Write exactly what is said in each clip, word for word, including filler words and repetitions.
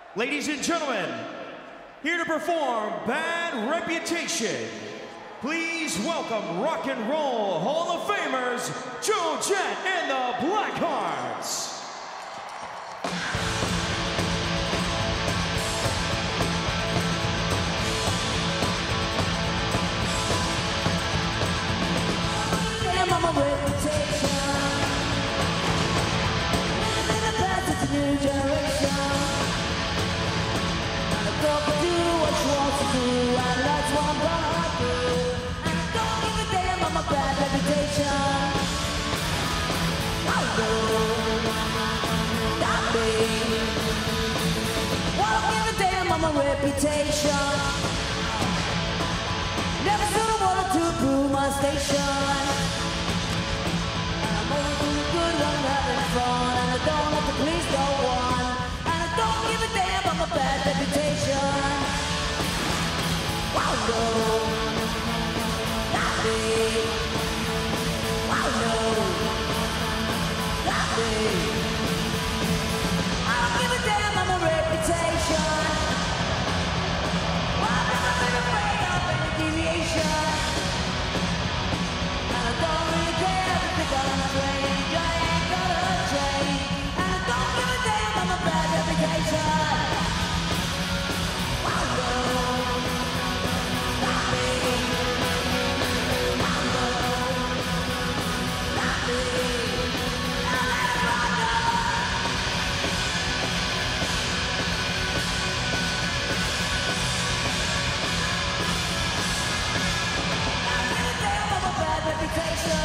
Ladies and gentlemen, here to perform Bad Reputation, please welcome Rock and Roll Hall of Famers, Joe Jett and the Blackhearts. Damn, I'm a reputation. Living in the past, it's a new generation. And I don't do what she wants to do, and that's what I'm gonna do. And I don't give a damn, I'm a bad reputation. Oh no, not me. Well, I don't give a damn, I'm a reputation. Never should have wanted to prove my station. I'm only doing good when I'm having fun, and I don't let the police go on. And I don't give a damn, I'm a bad reputation. Wow, no, not me. Wow, no, not me. I don't give a damn, I'm a reputation. I've never been afraid of any deviation. And I don't really care if they're gonna change. I ain't gonna change. And I don't give a damn, I'm a bad reputation. Wow, no, not me. Wow, no, not me. Now let it run, no. I'm a bad reputation.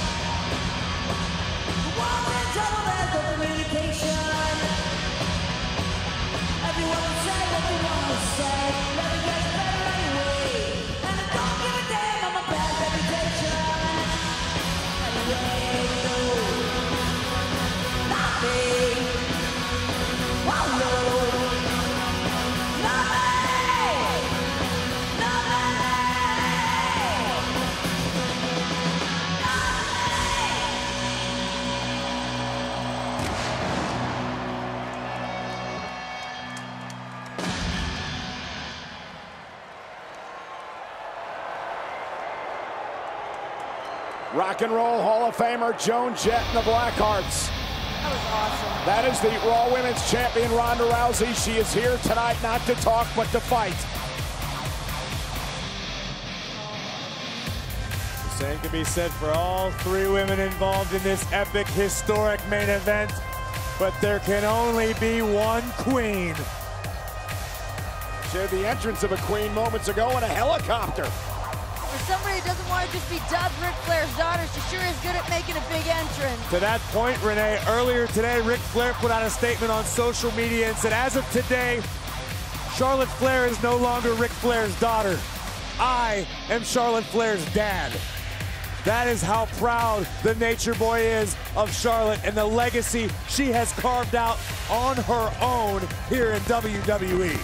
Walk in trouble, there's no communication. Everyone will say what they want to say. Nothing gets better anyway. And I don't give a damn, I'm a bad reputation. Anyway, no, not me. Wow, no, not me. Not me. Rock and Roll Hall of Famer Joan Jett and the Blackhearts. That was awesome. That is the Raw Women's Champion Ronda Rousey. She is here tonight not to talk but to fight. The same can be said for all three women involved in this epic, historic main event, but there can only be one queen. Shared the entrance of a queen moments ago in a helicopter. For somebody who doesn't want to just be dubbed Ric Flair's daughter, she sure is good at making a big entrance. To that point, Renee, earlier today, Ric Flair put out a statement on social media and said, as of today, Charlotte Flair is no longer Ric Flair's daughter. I am Charlotte Flair's dad. That is how proud the Nature Boy is of Charlotte and the legacy she has carved out on her own here in W W E.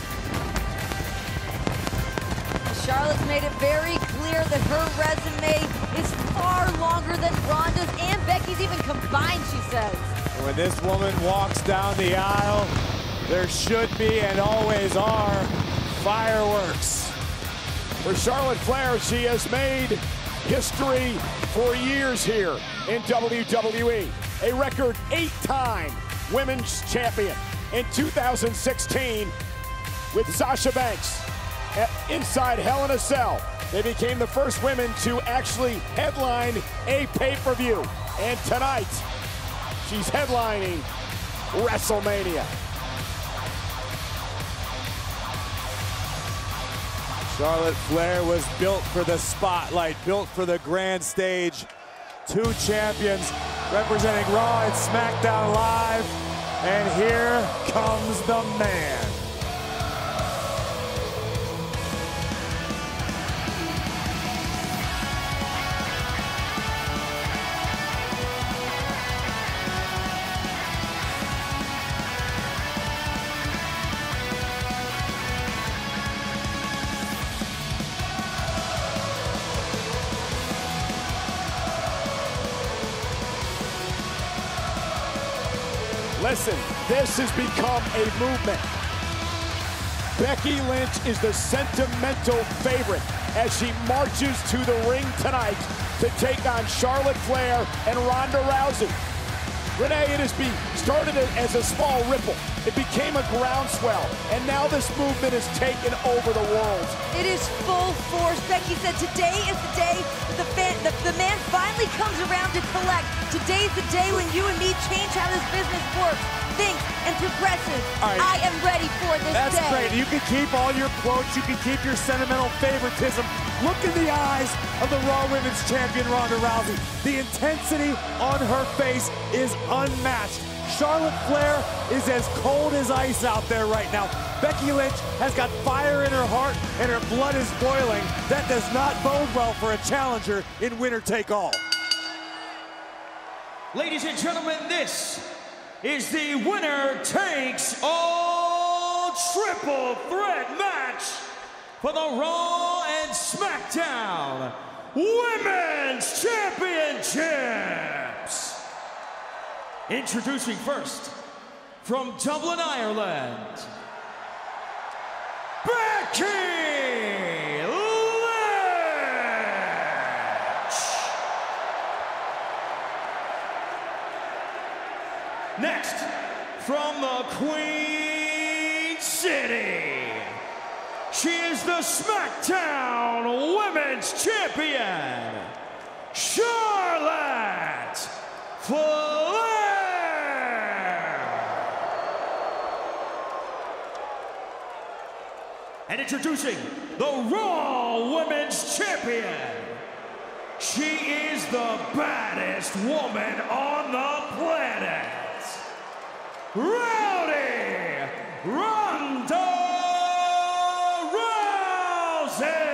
Charlotte's made it very clear that her resume is far longer than Ronda's and Becky's even combined, she says. When this woman walks down the aisle, there should be and always are fireworks. For Charlotte Flair, she has made history for years here in W W E. A record eight-time women's champion in two thousand sixteen with Sasha Banks at inside Hell in a Cell. They became the first women to actually headline a pay-per-view. And tonight, she's headlining WrestleMania. Charlotte Flair was built for the spotlight, built for the grand stage. Two champions representing Raw and SmackDown Live. And here comes the man. Listen, this has become a movement. Becky Lynch is the sentimental favorite as she marches to the ring tonight to take on Charlotte Flair and Ronda Rousey. Renee, it has been started as a small ripple. It became a groundswell, and now this movement has taken over the world. It is full force. Becky said today is the day that the, fan, the, the man finally comes around to collect. Today's the day when you and me change how this business works, thinks, and progresses. Right. I am ready for this That's day. great. You can keep all your quotes. You can keep your sentimental favoritism. Look in the eyes of the Raw Women's Champion, Ronda Rousey. The intensity on her face is unmatched. Charlotte Flair is as cold as ice out there right now. Becky Lynch has got fire in her heart and her blood is boiling. That does not bode well for a challenger in winner take all. Ladies and gentlemen, this is the winner takes all triple threat match for the Raw and SmackDown Women's Championships. Introducing first, from Dublin, Ireland, Becky Lynch. Next, from the Queen City, she is the SmackDown Women's Champion, Charlotte Flair. And introducing the Raw Women's Champion, she is the baddest woman on the planet, Rowdy Ronda Rousey.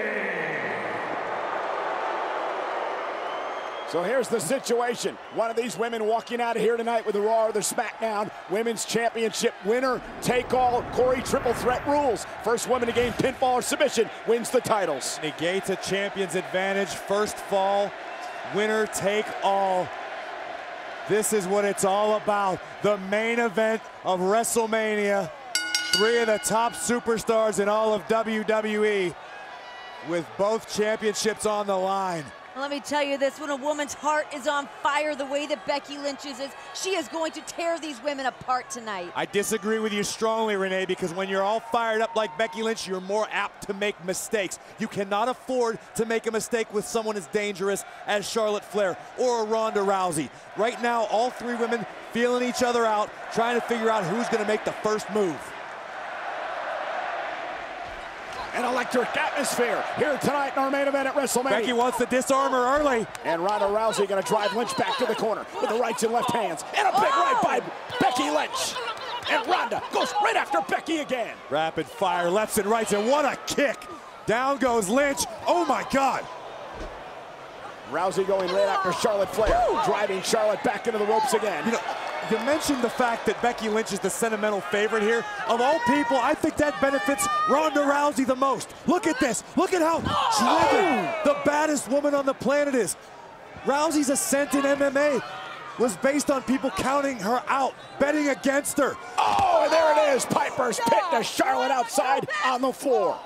So here's the situation. One of these women walking out of here tonight with the Raw or the SmackDown Women's Championship winner take all. Corey, triple threat rules. First woman to gain pinfall or submission wins the titles. Negates a champion's advantage. First fall, winner take all. This is what it's all about. The main event of WrestleMania. Three of the top superstars in all of W W E with both championships on the line. Let me tell you this, when a woman's heart is on fire the way that Becky Lynch's is, she is going to tear these women apart tonight. I disagree with you strongly, Renee, because when you're all fired up like Becky Lynch, you're more apt to make mistakes. You cannot afford to make a mistake with someone as dangerous as Charlotte Flair or Ronda Rousey. Right now, all three women feeling each other out, trying to figure out who's going to make the first move. An electric atmosphere here tonight in our main event at WrestleMania. Becky wants to disarm her early. And Ronda Rousey going to drive Lynch back to the corner with the rights and left hands. And a big right by Becky Lynch. And Ronda goes right after Becky again. Rapid fire, lefts and rights, and what a kick. Down goes Lynch. Oh my God. Rousey going right after Charlotte Flair, driving Charlotte back into the ropes again. You know, you mentioned the fact that Becky Lynch is the sentimental favorite here. Of all people, I think that benefits Ronda Rousey the most. Look at this. Look at how driven the baddest woman on the planet is. Rousey's ascent in M M A was based on people counting her out, betting against her. Oh, and there it is. Piper's Pit to Charlotte outside on the floor.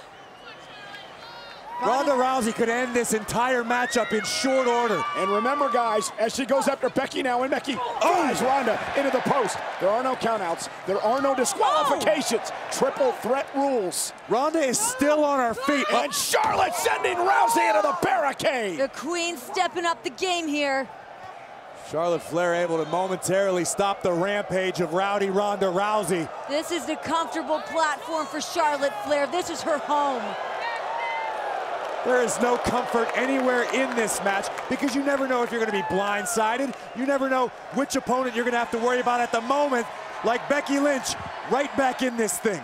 Ronda Rousey could end this entire matchup in short order. And remember, guys, as she goes after Becky now, and Becky drives Ronda into the post. There are no countouts. There are no disqualifications. Oh. Triple threat rules. Ronda is still on her feet. And Charlotte sending Rousey into the barricade. The Queen stepping up the game here. Charlotte Flair able to momentarily stop the rampage of Rowdy Ronda Rousey. This is the comfortable platform for Charlotte Flair. This is her home. There is no comfort anywhere in this match because you never know if you're going to be blindsided. You never know which opponent you're going to have to worry about at the moment, like Becky Lynch, right back in this thing.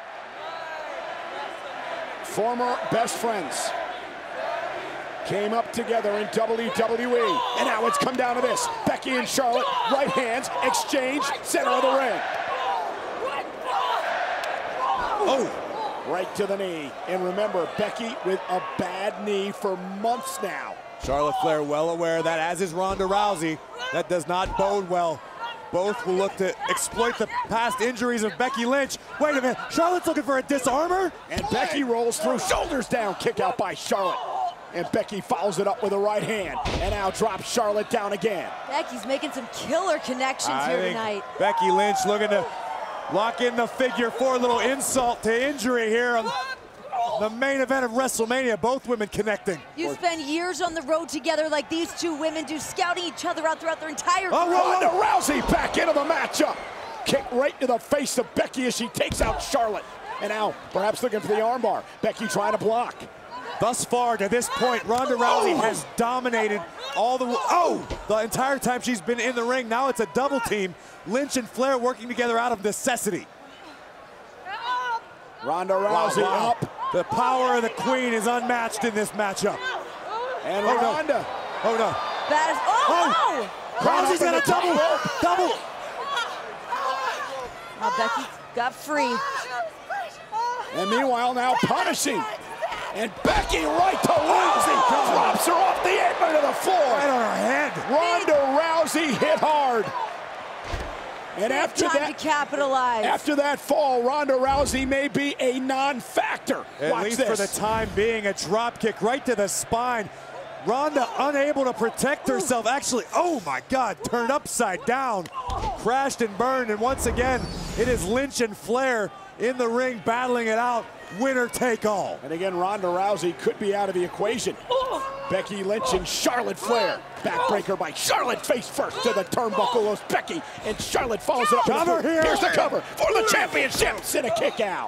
Former best friends came up together in W W E, and now it's come down to this. Becky and Charlotte, right hands, exchange, center of the ring. Oh! Right to the knee. And remember, Becky with a bad knee for months now. Charlotte Flair well aware of that, as is Ronda Rousey. That does not bode well Both will look to exploit the past injuries of Becky Lynch. Wait a minute, Charlotte's looking for a disarmer? And Becky rolls through, shoulders down, kick out by Charlotte. And Becky follows it up with a right hand. And now drops Charlotte down again. Becky's making some killer connections I here think tonight. Becky Lynch looking to lock in the figure four, little insult to injury here on the main event of WrestleMania, both women connecting. You spend years on the road together like these two women do, scouting each other out throughout their entire Oh, career. Ronda Rousey back into the matchup. Kick right to the face of Becky as she takes out Charlotte. And now, perhaps looking for the armbar. Becky trying to block. Thus far, to this point, Ronda Rousey has dominated all the oh the entire time she's been in the ring. Now it's a double team. Lynch and Flair working together out of necessity. Ronda Rousey Wow, wow. up. The power of the Queen is unmatched in this matchup. And Oh, no. Ronda. Oh no. That is, oh, oh! Rousey's got a double, double. Now Becky got free. And meanwhile, now punishing. And Becky right to Rousey. Drops her off the apron to the floor. Right on her head. Ronda Rousey hit hard. And after Time that, to capitalize. after that fall, Ronda Rousey may be a non-factor. At Watch least this. for the time being, a drop kick right to the spine. Ronda unable to protect herself. Actually, oh my God, turned upside down. Crashed and burned, and once again, it is Lynch and Flair in the ring battling it out. Winner take all. And again, Ronda Rousey could be out of the equation. Becky Lynch and Charlotte Flair. Backbreaker by Charlotte, face first to the turnbuckle goes Becky, and Charlotte follows it up. with a Cover boot. here. Here's the cover for the championships and a kick out.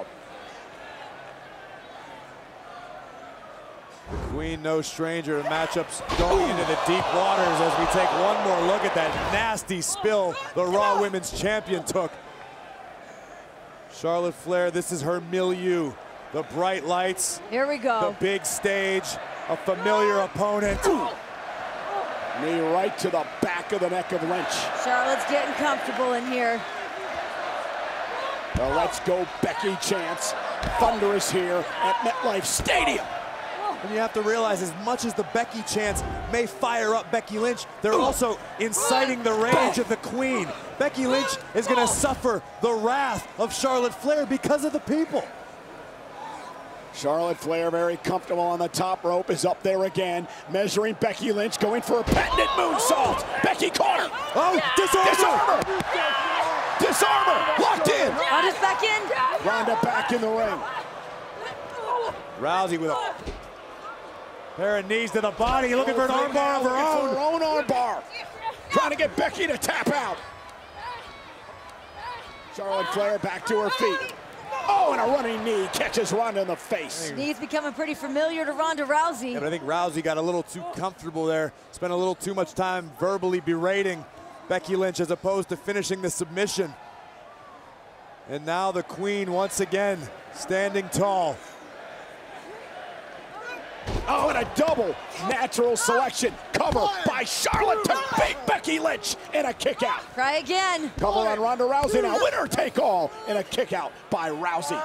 Queen, no stranger to matchups going into the deep waters as we take one more look at that nasty spill the Raw Women's Champion took. Charlotte Flair, this is her milieu. The bright lights, Here we the go. big stage, a familiar opponent. Knee right to the back of the neck of Lynch. Charlotte's getting comfortable in here. The Let's Go Becky chants, thunderous here at MetLife Stadium. And you have to realize, as much as the Becky chants may fire up Becky Lynch, they're also inciting the rage of the Queen. Becky Lynch is going to suffer the wrath of Charlotte Flair because of the people. Charlotte Flair, very comfortable on the top rope, is up there again, measuring Becky Lynch, going for a patented moonsault. Becky caught her. Oh, disarmer! Disarmer! Disarmer! Locked in! Ronda's back in. Ronda back in the ring. Rousey with a pair of knees to the body, looking for an armbar of her Looking for own. her own armbar. Trying to get Becky to tap out. Charlotte Flair back to her feet. Oh, and a running knee catches Ronda in the face. Knees becoming pretty familiar to Ronda Rousey. Yeah, but I think Rousey got a little too comfortable there, spent a little too much time verbally berating Becky Lynch as opposed to finishing the submission. And now the Queen once again standing tall. Oh, and a double natural selection. Cover by Charlotte to beat Becky Lynch and a kick out. Try again. Cover on Ronda Rousey now. Winner take all and a kick out by Rousey.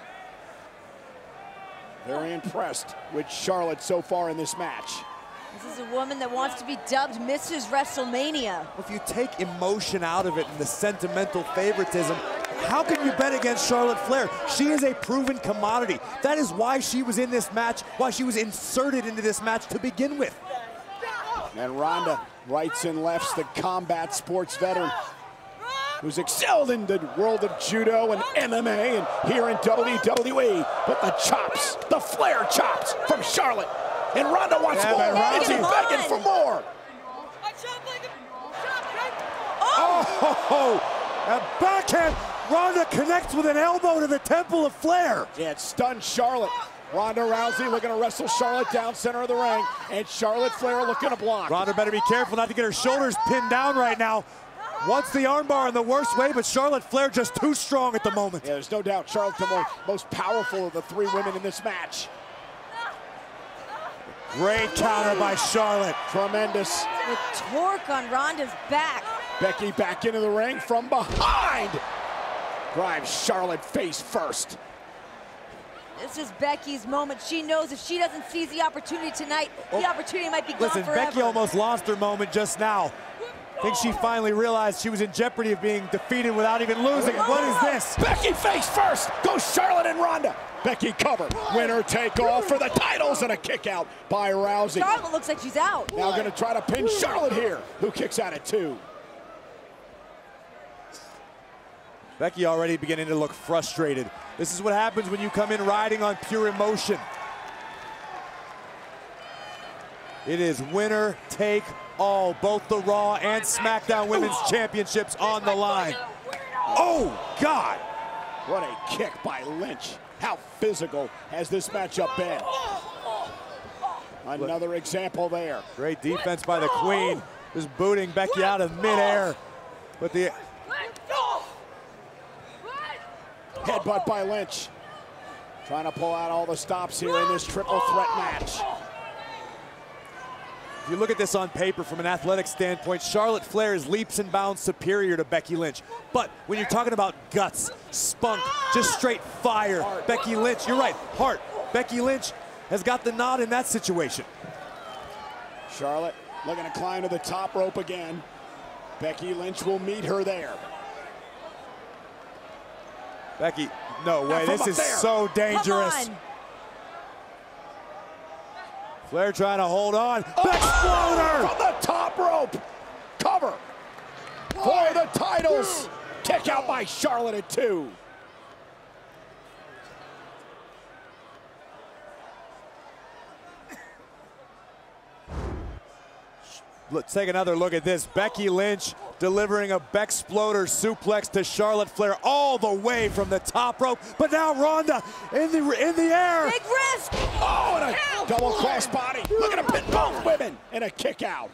Very impressed with Charlotte so far in this match. This is a woman that wants to be dubbed Missus WrestleMania. If you take emotion out of it and the sentimental favoritism, how can you bet against Charlotte Flair? She is a proven commodity. That is why she was in this match, why she was inserted into this match to begin with. And Ronda rights and lefts the combat sports veteran who's excelled in the world of judo and M M A and here in W W E. But the chops, the Flair chops from Charlotte. And Ronda wants Yeah, more. but Ronda- Is he begging for more? Oh, a backhand. Ronda connects with an elbow to the temple of Flair. Yeah, it stunned Charlotte. Ronda Rousey looking to wrestle Charlotte down center of the ring, and Charlotte Flair looking to block. Ronda better be careful not to get her shoulders pinned down right now. Wants the armbar in the worst way, but Charlotte Flair just too strong at the moment. Yeah, there's no doubt Charlotte's the more, most powerful of the three women in this match. Great counter by Charlotte. Tremendous. With torque on Ronda's back. Becky back into the ring from behind. Drives Charlotte face first. This is Becky's moment. She knows if she doesn't seize the opportunity tonight, the opportunity might be gone Listen, forever. Becky almost lost her moment just now. I think she finally realized she was in jeopardy of being defeated without even losing. What is this? Becky face first. Goes Charlotte and Ronda. Becky cover. Winner take all for the titles, and a kick out by Rousey. Charlotte looks like she's out. Now going to try to pin Charlotte here, who kicks out at two. Becky already beginning to look frustrated. This is what happens when you come in riding on pure emotion. It is winner take all. Both the Raw and SmackDown Women's Championships on the line. Oh, God! What a kick by Lynch. How physical has this matchup been? Another example there. Great defense by the Queen. Just booting Becky out of midair. But the headbutt by Lynch. Trying to pull out all the stops here in this triple threat match. If you look at this on paper from an athletic standpoint, Charlotte Flair is leaps and bounds superior to Becky Lynch. But when you're talking about guts, spunk, just straight fire, Becky Lynch, you're right, heart. Becky Lynch has got the nod in that situation. Charlotte looking to climb to the top rope again. Becky Lynch will meet her there. Becky, no way, this is there. so dangerous. Flair trying to hold on. Backsploder! From the top rope. Cover for the titles. Kick out by Charlotte at two. Let's take another look at this. Becky Lynch delivering a Backsploder suplex to Charlotte Flair all the way from the top rope. But now Ronda in the in the air. Big risk. Oh, and a double cross body. Look at him pin both women and a kick out.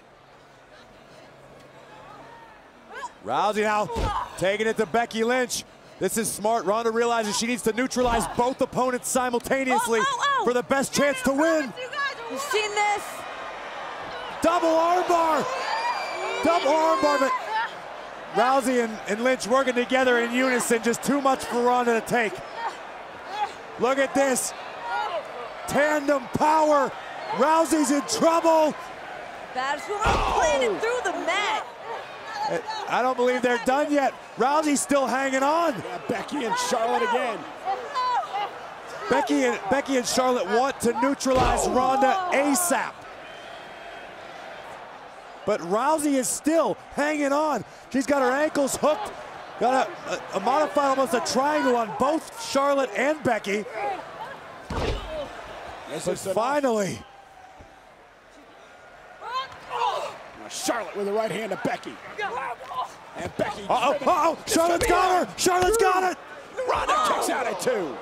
Rousey now taking it to Becky Lynch. This is smart. Ronda realizes she needs to neutralize both opponents simultaneously Oh, oh, oh. for the best chance to win. You've seen this. Double armbar. Double armbar, but Rousey and, and Lynch working together in unison. Just too much for Ronda to take. Look at this. Tandem power. Rousey's in trouble. Baddest woman planted through the mat. I don't believe they're done yet. Rousey's still hanging on. Yeah, Becky and Charlotte again. Becky and Becky and Charlotte want to neutralize Ronda ASAP. But Rousey is still hanging on. She's got her ankles hooked. Got a, a, a modified, almost a triangle on both Charlotte and Becky. This But is enough. finally, Now Charlotte with the right hand to Becky. And Becky. uh-oh, driven. uh-oh, This Charlotte's could be got it. her. Charlotte's got it. Ronda kicks out at two.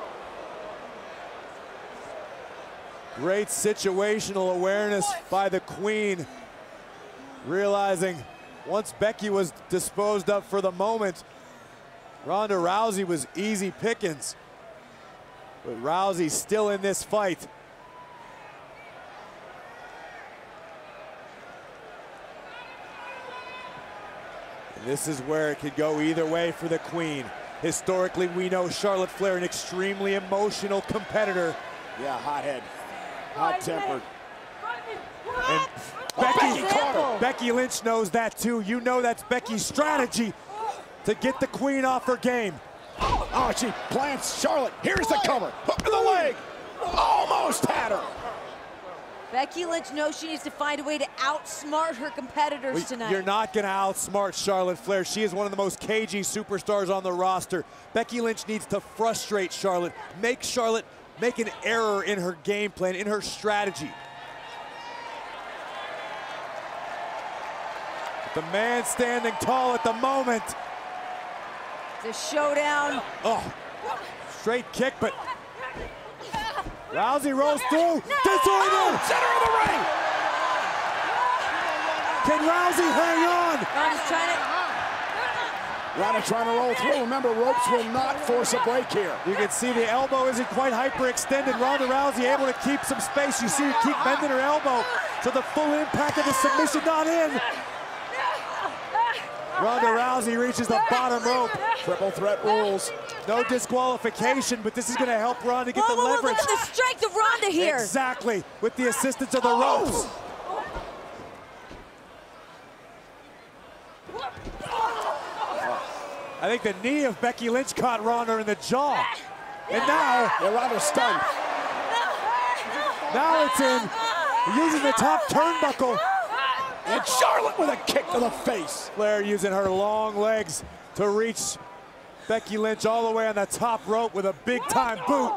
Great situational awareness by the Queen. Realizing once Becky was disposed of for the moment, Ronda Rousey was easy pickings. But Rousey's still in this fight. And this is where it could go either way for the Queen. Historically, we know Charlotte Flair, an extremely emotional competitor. Yeah, hothead. Hot-tempered. And Becky caught her. Becky Lynch knows that too. You know that's Becky's strategy to get the Queen off her game. Oh, she plants Charlotte. Here's the cover. Hook to the leg. Almost had her. Becky Lynch knows she needs to find a way to outsmart her competitors Well, tonight. You're not going to outsmart Charlotte Flair. She is one of the most cagey superstars on the roster. Becky Lynch needs to frustrate Charlotte, make Charlotte make an error in her game plan, in her strategy. The man standing tall at the moment. It's a showdown. Oh, straight kick, but Rousey rolls through. Disorder! Center of the ring. Can Rousey hang on? Ronda's trying to. Ronda trying to roll through. Remember, ropes will not force a break here. You can see the elbow isn't quite hyperextended. Ronda Rousey able to keep some space. You see her keep bending her elbow, so the full impact of the submission not in. Ronda Rousey reaches the bottom rope. Triple threat rules. No disqualification, but this is going to help Ronda get Whoa, the whoa, whoa, leverage. look at the strength of Ronda here. Exactly, with the assistance of the ropes. I think the knee of Becky Lynch caught Ronda in the jaw. And now, Yeah, Ronda's stunned. now it's in, using the top turnbuckle. And Charlotte with a kick to the face. Flair using her long legs to reach Becky Lynch all the way on the top rope with a big time boot.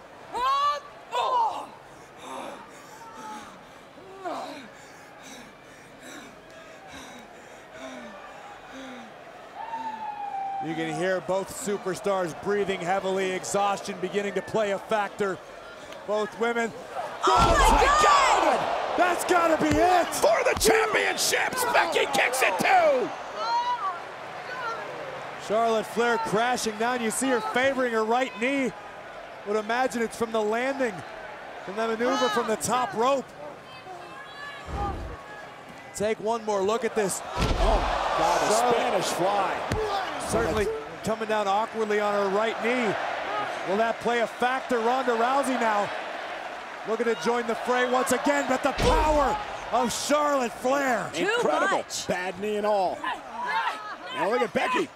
You can hear both superstars breathing heavily, exhaustion beginning to play a factor. Both women. Oh my God! That's gotta be it! For the championships, Becky kicks it too. Charlotte Flair crashing down. You see her favoring her right knee. Would imagine it's from the landing, from the maneuver from the top rope. Take one more look at this. Oh, God, a Charlotte. Spanish fly. Certainly coming down awkwardly on her right knee. Will that play a factor? Ronda Rousey now looking to join the fray once again, but the power of Charlotte Flair. Too Incredible. much. Bad knee and all. Now look at Becky.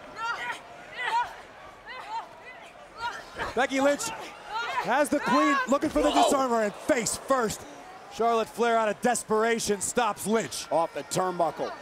Becky Lynch has the queen looking for the disarmer, and face first. Charlotte Flair out of desperation stops Lynch. Off the turnbuckle.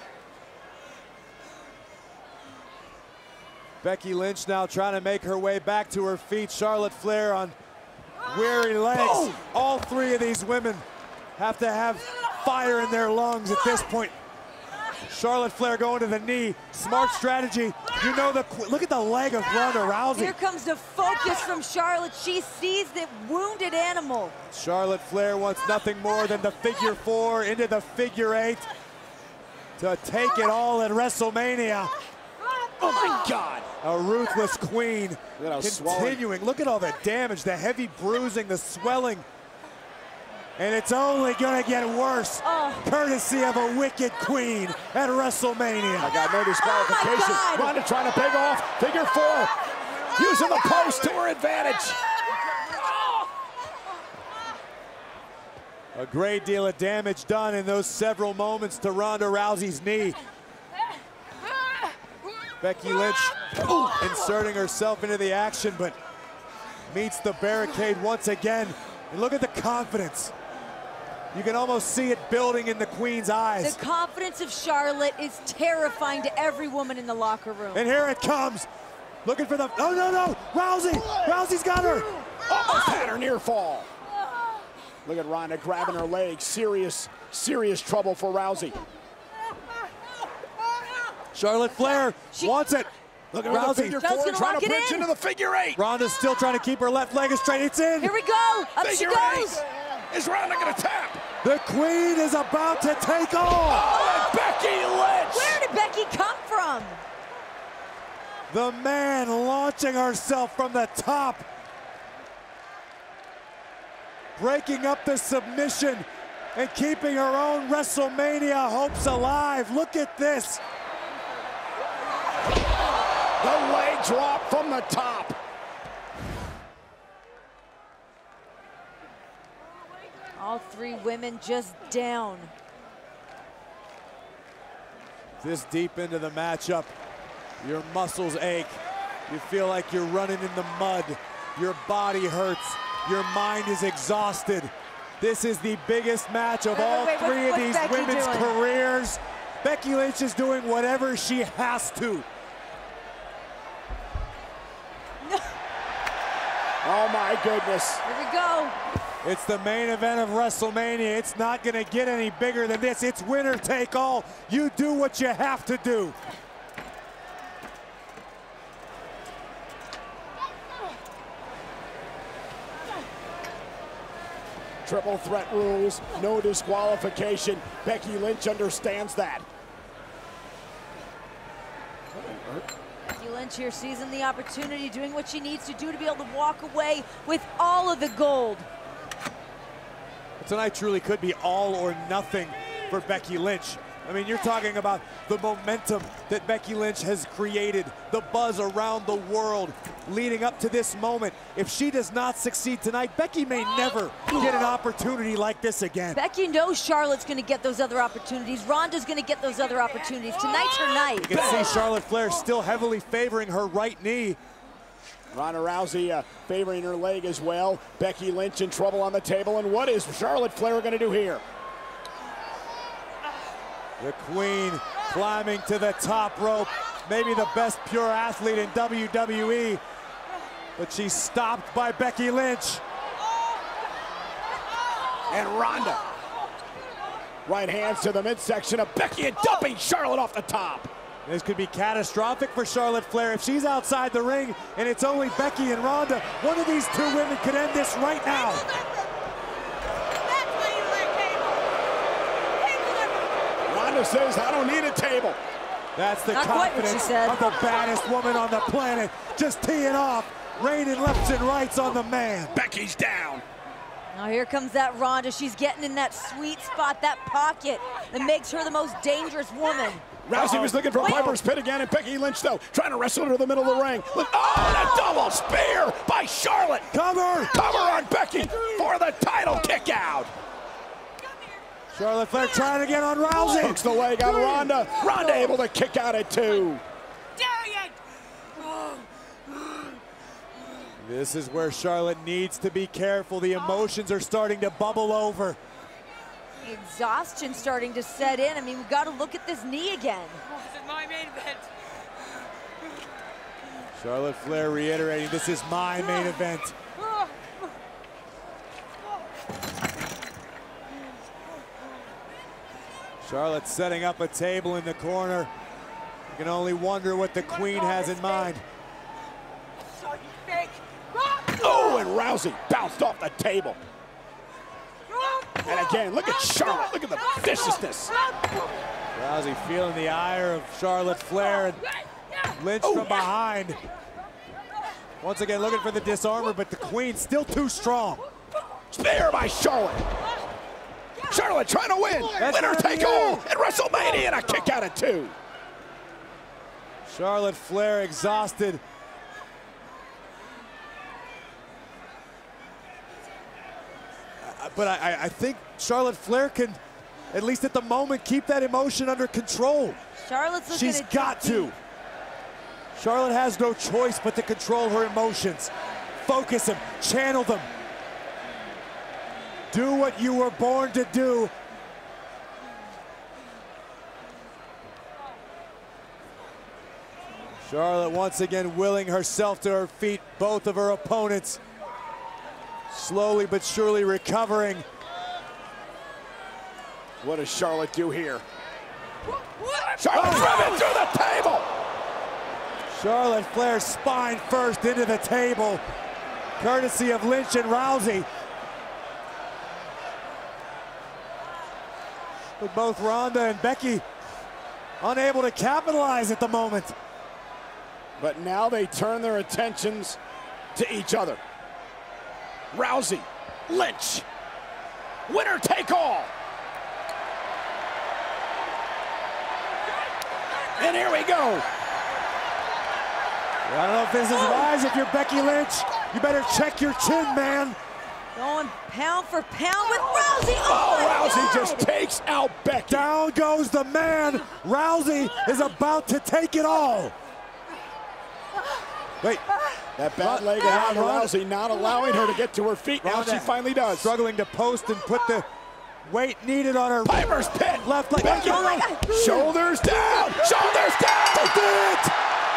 Becky Lynch now trying to make her way back to her feet. Charlotte Flair on weary legs. Boom. All three of these women have to have fire in their lungs at this point. Charlotte Flair going to the knee. Smart strategy. You know the look at the leg of Ronda Rousey. Here comes the focus from Charlotte. She sees the wounded animal. Charlotte Flair wants nothing more than the figure four into the figure eight to take it all at WrestleMania. Oh my God. A ruthless queen Look at how swelling. continuing. Look at all the damage, the heavy bruising, the swelling. And it's only gonna get worse, Oh. courtesy of a wicked queen at WrestleMania. I got no disqualification. Oh my God. Ronda trying to big off. Figure four. Using the post to her advantage. A great deal of damage done in those several moments to Ronda Rousey's knee. Becky Lynch inserting herself into the action, but meets the barricade once again. And look at the confidence. You can almost see it building in the queen's eyes. The confidence of Charlotte is terrifying to every woman in the locker room. And here it comes. Looking for the, oh no, no, Rousey, Rousey's got her. Almost had her near fall. Look at Ronda grabbing her leg. Serious, serious trouble for Rousey. Charlotte Flair She- wants it. Look at her with the Rousey. figure Joe's four gonna trying lock to it bridge in. into the figure eight. Ronda's still trying to keep her left leg straight. It's in. Here we go. Up she Figure goes. eight. Is Ronda gonna tap? The queen is about to take off. Oh, and Becky Lynch. Where did Becky come from? The man launching herself from the top. Breaking up the submission and keeping her own WrestleMania hopes alive. Look at this. The leg drop from the top. All three women just down. This deep into the matchup, your muscles ache. You feel like you're running in the mud. Your body hurts. Your mind is exhausted. This is the biggest match of Wait, all wait, wait, three of what's these Becky women's doing? careers. Becky Lynch is doing whatever she has to. Oh my goodness. Here we go. It's the main event of WrestleMania. It's not gonna get any bigger than this. It's winner take all. You do what you have to do. Triple threat rules, no disqualification. Becky Lynch understands that. Becky Lynch here seizing the opportunity, doing what she needs to do to be able to walk away with all of the gold. Tonight truly could be all or nothing for Becky Lynch. I mean, you're talking about the momentum that Becky Lynch has created, the buzz around the world leading up to this moment. If she does not succeed tonight, Becky may never get an opportunity like this again. Becky knows Charlotte's going to get those other opportunities. Ronda's going to get those other opportunities. Tonight's her night. You can see Charlotte Flair still heavily favoring her right knee. Ronda Rousey uh, favoring her leg as well. Becky Lynch in trouble on the table. And what is Charlotte Flair going to do here? The Queen climbing to the top rope. Maybe the best pure athlete in W W E. But she's stopped by Becky Lynch. And Ronda. Right hands to the midsection of Becky and dumping Charlotte off the top. This could be catastrophic for Charlotte Flair if she's outside the ring and it's only Becky and Ronda. One of these two women could end this right now. Ronda says, I don't need a table. That's the Not quite what she confidence said. of the baddest woman on the planet. Just teeing off, raining lefts and rights on the man. Becky's down. Now here comes that Ronda. She's getting in that sweet spot, that pocket that makes her the most dangerous woman. Rousey Uh-oh. was looking for Wait. Piper's Pit again, and Becky Lynch, though, trying to wrestle her to the middle of the ring. Look, oh, and a double spear by Charlotte. Cover! Cover on Becky for the title kick out. Charlotte Flair trying to get on Rousey. Hooks the leg on Ronda. Ronda able to kick out at two. This is where Charlotte needs to be careful. The emotions are starting to bubble over. The exhaustion starting to set in. I mean, we've got to look at this knee again. This is my main event. Charlotte Flair reiterating, this is my main event. Charlotte setting up a table in the corner. You can only wonder what the Queen has in mind. So you fake. Oh, and Rousey bounced off the table. And again, look at Charlotte. Look at the viciousness. Rousey feeling the ire of Charlotte Flair, and Lynch Oh. from behind. Once again looking for the disarmer, but the Queen still too strong. Spear by Charlotte. Charlotte trying to win. That's Winner not take the all end. at WrestleMania, and a kick out at two. Charlotte Flair exhausted. Uh, But I, I think Charlotte Flair can, at least at the moment, keep that emotion under control. Charlotte's looking She's at got to. Charlotte has no choice but to control her emotions. Focus them, channel them. Do what you were born to do. Charlotte once again willing herself to her feet, both of her opponents. Slowly but surely recovering. What does Charlotte do here? Charlotte driven through the table. Charlotte Flair spine first into the table, courtesy of Lynch and Rousey. But both Ronda and Becky unable to capitalize at the moment. But now they turn their attentions to each other. Rousey, Lynch, winner take all. And here we go. I don't know if this is wise. If you're Becky Lynch, you better check your chin, man. going pound for pound with Rousey. Oh, Oh, my Rousey God. just takes out Becky. Down goes the man. Rousey is about to take it all. Wait, That bad leg of Ronda- Ronda Rousey not allowing her to get to her feet. Now Ronda she finally does. struggling to post and put the weight needed on her Piper's Pit. left leg. Becky. Oh, my God. Shoulders down. Shoulders down. They did it.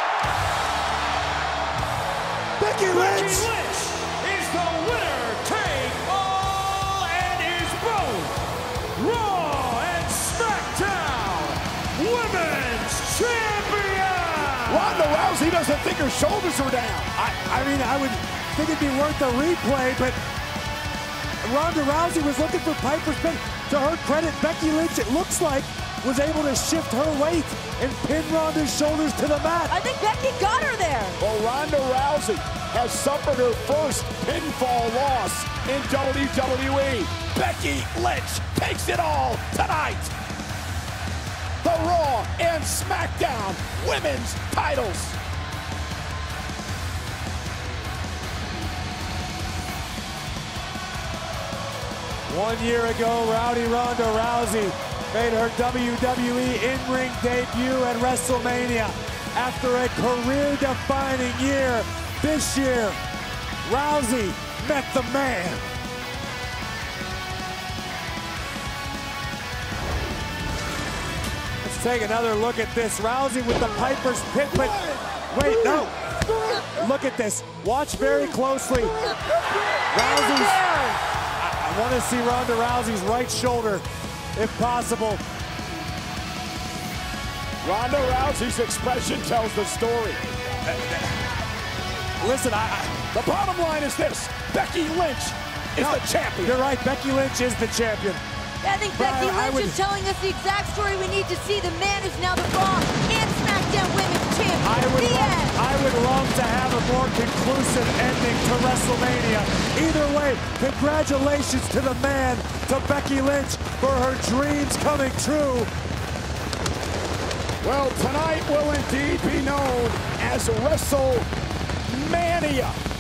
Becky Becky Lynch. Lynch is the winner, take all, and is both Raw and SmackDown Women's Champion. Ronda Rousey doesn't think her shoulders are down. I, I mean, I would think it'd be worth a replay, but Ronda Rousey was looking for Piper's Pit. To her credit, Becky Lynch, it looks like, was able to shift her weight and pin Ronda's shoulders to the mat. I think Becky got her there. Well, Ronda Rousey has suffered her first pinfall loss in W W E. Becky Lynch takes it all tonight. the Raw and SmackDown Women's titles. One year ago, Rowdy Ronda Rousey made her W W E in-ring debut at WrestleMania. After a career-defining year, this year, Rousey met the man. Let's take another look at this. Rousey with the Piper's Pit, but wait, no. Look at this. Watch very closely. Rousey's, I, I want to see Ronda Rousey's right shoulder, if possible. Ronda Rousey's expression tells the story. Listen, I, I, the bottom line is this: Becky Lynch is no, the champion. You're right, Becky Lynch is the champion. I think But Becky I- I Lynch would- is telling us the exact story we need to see. The man is now the Raw and SmackDown Women's Champion. I would, The love, end. I would love to have a more conclusive ending to WrestleMania. Either way, congratulations to the man, to Becky Lynch, for her dreams coming true. Well, tonight will indeed be known as WrestleMania.